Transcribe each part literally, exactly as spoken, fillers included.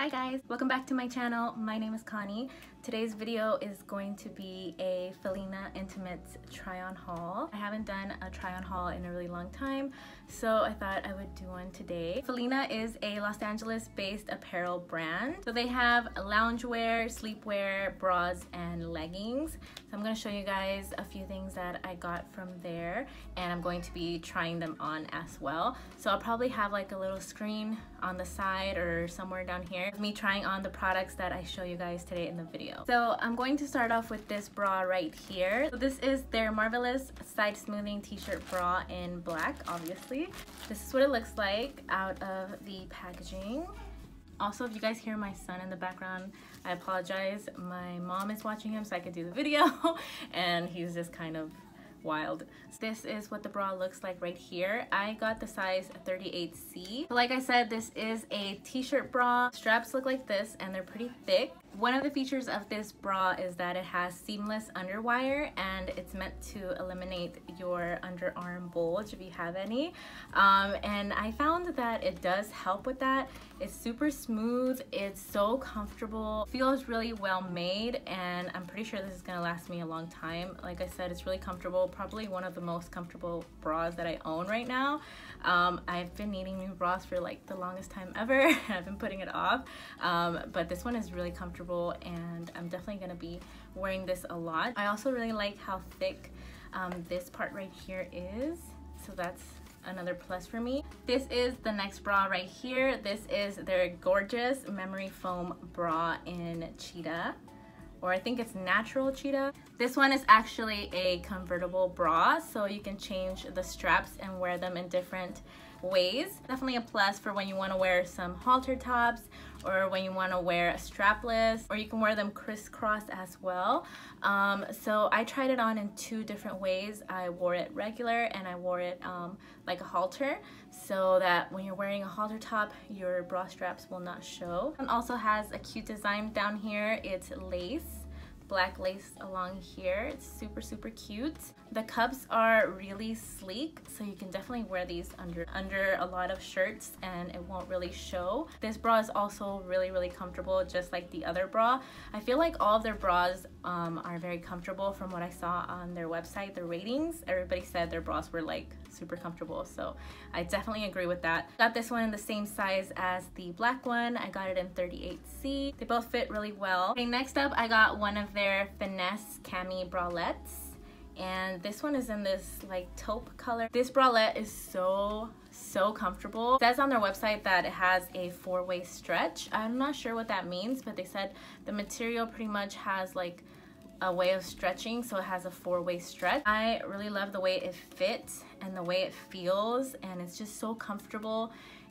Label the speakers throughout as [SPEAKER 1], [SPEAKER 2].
[SPEAKER 1] Hi guys, welcome back to my channel. My name is Connie. Today's video is going to be a Felina Intimates try-on haul. I haven't done a try-on haul in a really long time, so I thought I would do one today. Felina is a Los Angeles-based apparel brand. So they have loungewear, sleepwear, bras, and leggings. So I'm going to show you guys a few things that I got from there, and I'm going to be trying them on as well. So I'll probably have like a little screen on the side or somewhere down here of me trying on the products that I show you guys today in the video. So I'm going to start off with this bra right here. So this is their Marvelous Side Smoothing t-shirt bra in black, obviously. This is what it looks like out of the packaging. Also, if you guys hear my son in the background, I apologize. My mom is watching him so I could do the video and he's just kind of wild. This is what the bra looks like right here. I got the size thirty-eight C. So like I said, this is a t-shirt bra. Straps look like this and they're pretty thick. One of the features of this bra is that it has seamless underwire and it's meant to eliminate your underarm bulge if you have any. Um, and I found that it does help with that. It's super smooth, it's so comfortable, feels really well made, and I'm pretty sure this is gonna last me a long time. Like I said, it's really comfortable, probably one of the most comfortable bras that I own right now. Um, I've been needing new bras for like the longest time ever. I've been putting it off, um, but this one is really comfortable and I'm definitely gonna be wearing this a lot. I also really like how thick um, this part right here is, so that's another plus for me. This is the next bra right here. This is their gorgeous memory foam bra in cheetah, or I think it's natural cheetah. This one is actually a convertible bra, so you can change the straps and wear them in different ways. Definitely a plus for when you want to wear some halter tops, or when you want to wear a strapless, or you can wear them crisscross as well. Um, so I tried it on in two different ways. I wore it regular and I wore it um, like a halter, so that when you're wearing a halter top, your bra straps will not show. It also has a cute design down here. It's lace, black lace along here. It's super super cute. The cups are really sleek, so you can definitely wear these under under a lot of shirts and it won't really show. This bra is also really really comfortable, just like the other bra. I feel like all of their bras um, are very comfortable. From what I saw on their website, the ratings, everybody said their bras were like super comfortable, so I definitely agree with that. Got this one in the same size as the black one. I got it in thirty-eight C. They both fit really well. Okay, next up I got one of their finesse cami bralettes, and this one is in this like taupe color. This bralette is so so comfortable. It says on their website that it has a four-way stretch. I'm not sure what that means, but they said the material pretty much has like a way of stretching, so it has a four-way stretch. I really love the way it fits and the way it feels, and it's just so comfortable,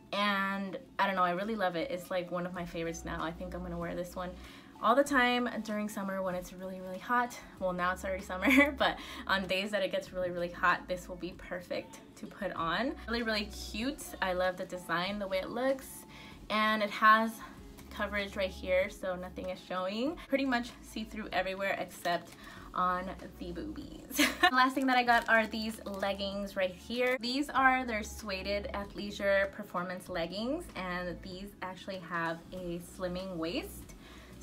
[SPEAKER 1] and I don't know, I really love it. It's like one of my favorites now. I think I'm gonna wear this one all the time during summer when it's really really hot. Well, now it's already summer, but on days that it gets really really hot, this will be perfect to put on. Really really cute. I love the design, the way it looks, and it has coverage right here, so nothing is showing. Pretty much see-through everywhere except on the boobies. The last thing that I got are these leggings right here. These are their suede athleisure performance leggings, and these actually have a slimming waist.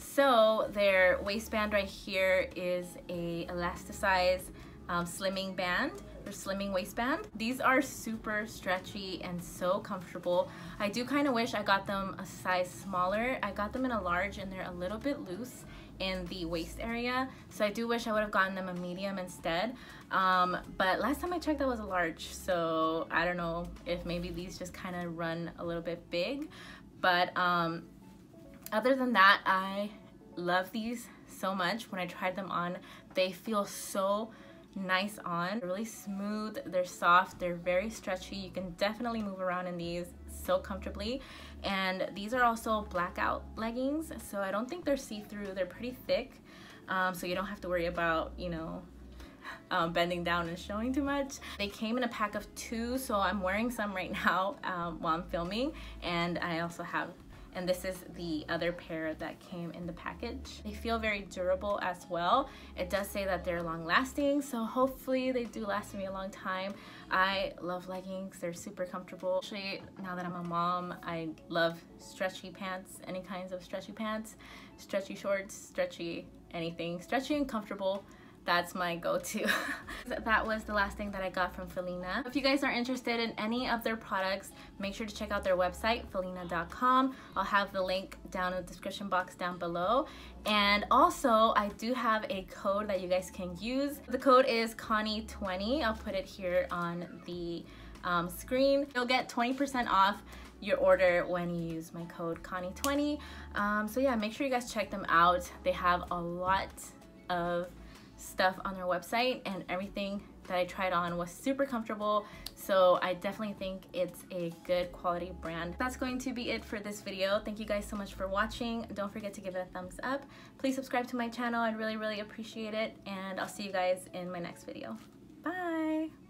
[SPEAKER 1] So their waistband right here is a elasticized um, slimming band, their slimming waistband. These are super stretchy and so comfortable. I do kind of wish I got them a size smaller. I got them in a large and they're a little bit loose in the waist area, so I do wish I would have gotten them a medium instead. Um, but last time I checked that was a large, so I don't know if maybe these just kind of run a little bit big. But um, other than that, I love these so much. When I tried them on, they feel so nice on. They're really smooth, they're soft, they're very stretchy. You can definitely move around in these so comfortably. And these are also blackout leggings, so I don't think they're see-through. They're pretty thick, um, so you don't have to worry about, you know, um, bending down and showing too much. They came in a pack of two, so I'm wearing some right now um, while I'm filming, and I also have and this is the other pair that came in the package. They feel very durable as well. It does say that they're long lasting, so hopefully they do last me a long time. I love leggings, they're super comfortable. Actually, now that I'm a mom, I love stretchy pants, any kinds of stretchy pants, stretchy shorts, stretchy anything, stretchy and comfortable. That's my go-to. That was the last thing that I got from Felina. If you guys are interested in any of their products, make sure to check out their website, felina dot com. I'll have the link down in the description box down below. And also, I do have a code that you guys can use. The code is Connie twenty. I'll put it here on the um, screen. You'll get twenty percent off your order when you use my code Connie twenty. Um, so yeah, make sure you guys check them out. They have a lot of stuff on their website, and everything that I tried on was super comfortable, so I definitely think it's a good quality brand. That's going to be it for this video. Thank you guys so much for watching. Don't forget to give it a thumbs up. Please subscribe to my channel. I'd really really appreciate it, and I'll see you guys in my next video. Bye.